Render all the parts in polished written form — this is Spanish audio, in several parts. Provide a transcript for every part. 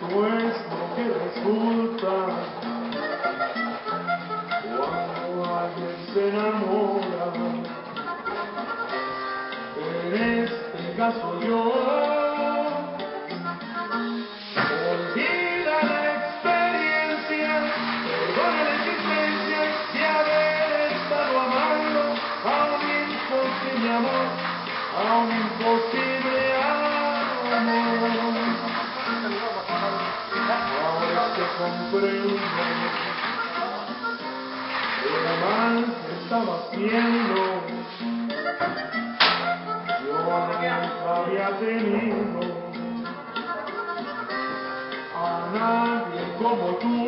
Pues lo que resulta cuando alguien se enamora, en este caso yo, olvida la experiencia, perdona la existencia de haber estado amando a un imposible amor, a un imposible amor. Ahora que comprendo el mal que estaba haciendo, yo nunca había tenido a nadie como tú.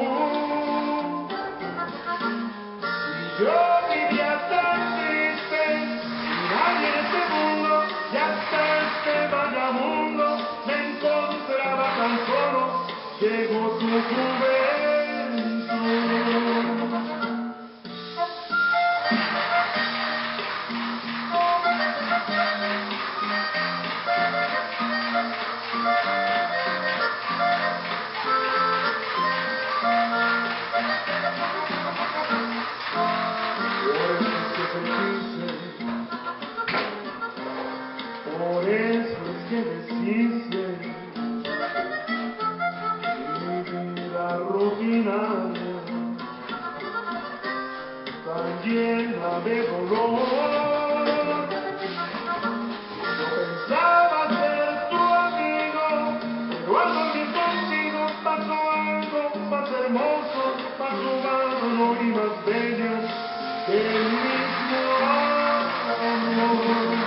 Si yo vivía tan triste, sin nadie en este mundo, y hasta este vagabundo me encontraba tan solo. Llegó tu juventud. Por eso es que deshice rutinaria, tan llena de dolor. Yo pensaba ser tu amigo, pero al dormir contigo pasó algo más hermoso, más humano y más bello que el mismo amor.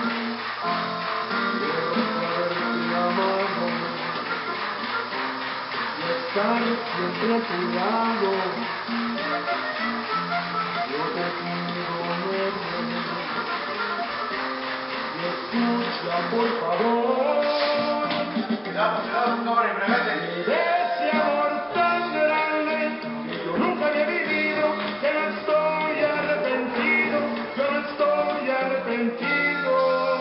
Estar siempre a tu lado, yo te pido verme, y escucha por favor, ese amor tan grande que yo nunca había vivido, que no estoy arrepentido, yo no estoy arrepentido.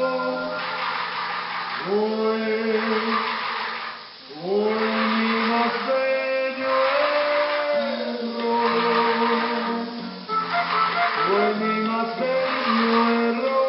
Fue mi más bello error.